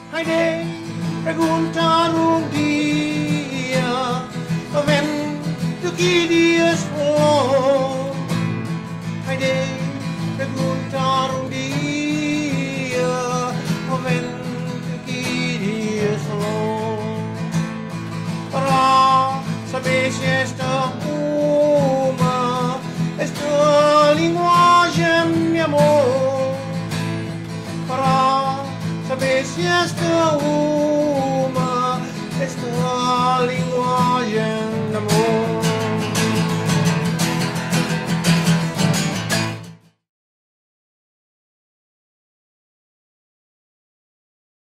Hai day preguntaron dia when to kidias oh. Hai day preguntaron